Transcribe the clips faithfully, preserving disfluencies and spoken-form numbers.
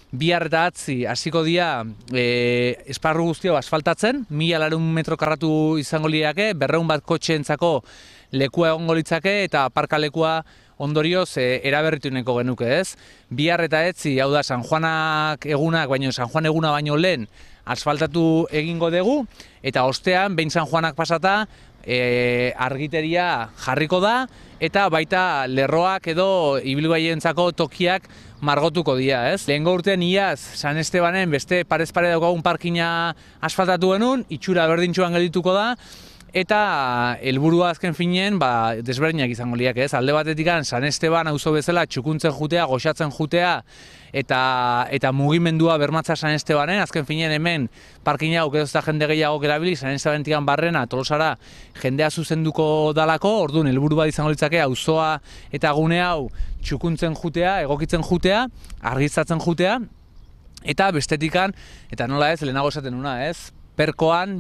bihar eta atzi hasiko dira e, esparru guztio asfaltatzen, mila laurehun metro karratu izango liake, berrehun bat kotxeentzako lekua egongo litzake eta aparkalekua ondorioz e, eraberritu nahiko genuke, ez? Bihar eta etzi, hau da San Juanak egunak, baino San Juan eguna baino lehen asfaltatu egingo dugu, eta ostean, behin San Juanak pasata, e, argiteria jarriko da, eta baita lerroak edo ibilgailuentzako tokiak margotuko dira, ez? Lehengo urtean iaz San Estebanen beste parez pare daukagun parkina asfaltatu genuen, itxura berdintxuan geldituko da, eta helburua azken finean ba, desberdinak izango liak, ez? Alde batetik San Esteban auzo bezala txukuntzen jutea, goxatzen jutea, eta, eta mugimendua bermatza San Estebanen, azken finean hemen parkina hau edo jende gehiago erabili, San Estebanetik barrena Tolosara jendea zuzenduko dalako, orduan helburu bat izango litzake auzoa eta gune hau txukuntzen jutea, egokitzen jutea, argiztatzen jutea, eta bestetikan, eta nola ez, lehenago esaten nuna, ez? Perkoan,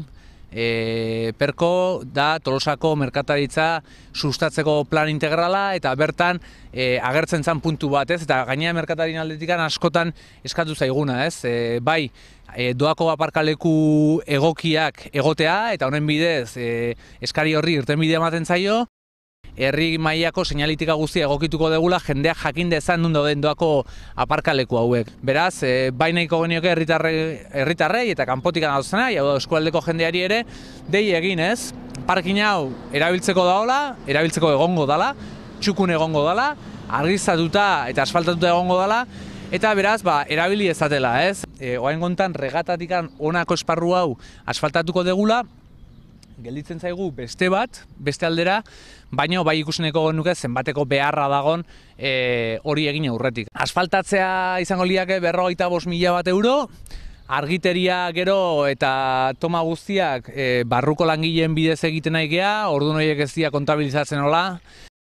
E, Perko da Tolosako merkataritza sustatzeko plan integrala eta bertan e, agertzen zen puntu bat, ez? Eta gainera merkatarien aldetikan askotan eskatu zaiguna, ez? E, bai, e, doako aparkaleku egokiak egotea eta honen bidez e, eskari horri irtenbide ematen zaio, herri mailako seinalitika guztia egokituko degula jendeak jakin dezan nun dauden doako aparkaleku hauek. Beraz, e, bai nahiko genioke herritarrei eta kanpotik anadozenai, hau da eskualdeko jendeari ere, dei egin, ez? Parkin hau erabiltzeko daola, erabiltzeko egongo dala, txukun egongo dala, argiztatuta eta asfaltatuta egongo dala, eta beraz, ba, erabili ezatela, ez? E, Oain kontan regatatikan honako esparru hau asfaltatuko degula, gelditzen zaigu beste bat, beste aldera, baina bai ikuseneko genuke zenbateko beharra dagon e, hori egin aurretik. Asfaltatzea izango liake berrogeita bost mila bat euro, argiteria gero eta toma guztiak e, barruko langileen bidez egiten nahi gea, orduan horiek ez dira kontabilizatzen hola,